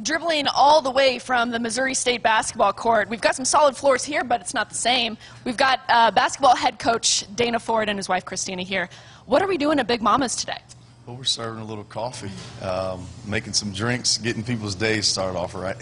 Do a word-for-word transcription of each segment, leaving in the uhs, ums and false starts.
dribbling all the way from the Missouri State basketball court. We've got some solid floors here, but it's not the same. We've got uh, basketball head coach Dana Ford and his wife Christina here. What are we doing at Big Mama's today? Well, we're serving a little coffee, um, making some drinks, getting people's days started off right.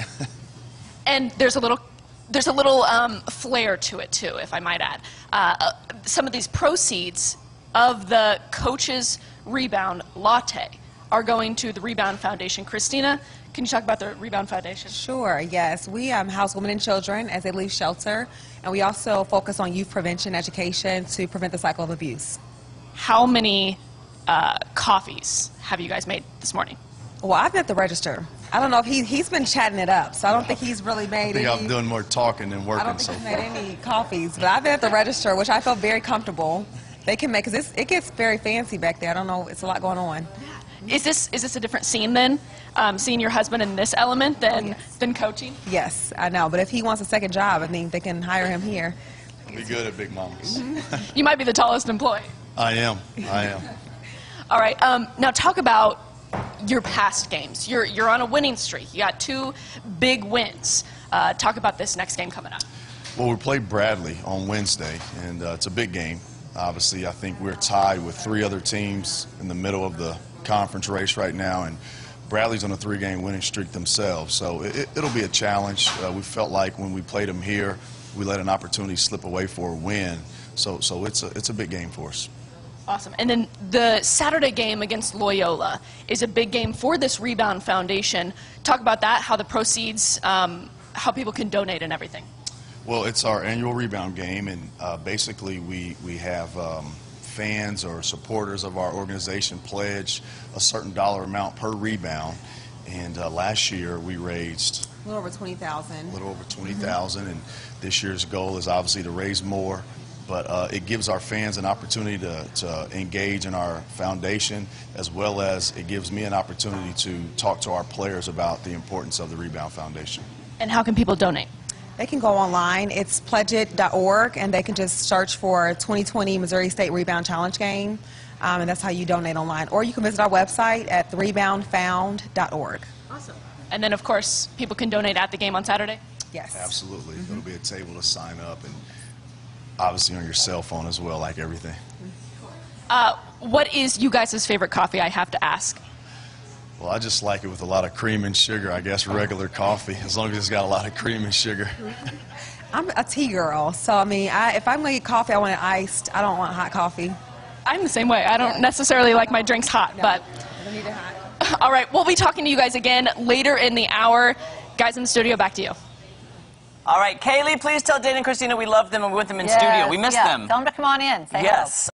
And there's a little, there's a little um, flair to it too, if I might add. Uh, some of these proceeds of the coach's Rebound latte are going to the Rebound Foundation. Christina, can you talk about the Rebound Foundation? Sure, yes. We um, house women and children as they leave shelter, and we also focus on youth prevention education to prevent the cycle of abuse. How many uh, coffees have you guys made this morning? Well, I've been at the register. I don't know if he, he's been chatting it up, so I don't think he's really made any. I think I'm doing more talking than working. I don't think so he's far. made any coffees, but I've been at the register, which I felt very comfortable. They can make, because it gets very fancy back there. I don't know, it's a lot going on. Is this is this a different scene then, um, seeing your husband in this element than, oh, yes. than coaching? Yes, I know, but if he wants a second job, I think they can hire him here. Be good at Big Mama's. You might be the tallest employee. I am. I am. All right. Um, now talk about your past games. You're you're on a winning streak. You got two big wins. Uh, talk about this next game coming up. Well, we play Bradley on Wednesday, and uh, it's a big game. Obviously, I think we're tied with three other teams in the middle of the conference race right now, and Bradley's on a three-game winning streak themselves. So it, it'll be a challenge. Uh, we felt like when we played them here, we let an opportunity slip away for a win. So, so it's a it's a big game for us. Awesome. And then the Saturday game against Loyola is a big game for this Rebound Foundation. Talk about that, how the proceeds, um, how people can donate and everything. Well, it's our annual rebound game, and uh, basically we, we have um, fans or supporters of our organization pledge a certain dollar amount per rebound. And uh, last year we raised A little over twenty thousand dollars. A little over twenty thousand dollars, and this year's goal is obviously to raise more. But uh, it gives our fans an opportunity to, to engage in our foundation, as well as it gives me an opportunity to talk to our players about the importance of the Rebound Foundation. And how can people donate? They can go online. It's pledge it dot org, and they can just search for twenty twenty Missouri State Rebound Challenge Game, um, and that's how you donate online. Or you can visit our website at the rebound found dot org. Awesome. And then, of course, people can donate at the game on Saturday? Yes. Absolutely. Mm-hmm. There'll be a table to sign up, and obviously on your cell phone as well, like everything. Uh, what is you guys' favorite coffee, I have to ask? Well, I just like it with a lot of cream and sugar, I guess, regular coffee, as long as it's got a lot of cream and sugar. I'm a tea girl, so I mean, I, if I'm going to get coffee, I want it iced. I don't want hot coffee. I'm the same way. I don't necessarily like my drinks hot, No, but... I don't need it hot. All right, we'll be talking to you guys again later in the hour. Guys in the studio, back to you. All right, Kaylee, please tell Dana and Christina we love them and we're with them in Yes, studio. We miss yeah. them. Tell them to come on in. Say yes.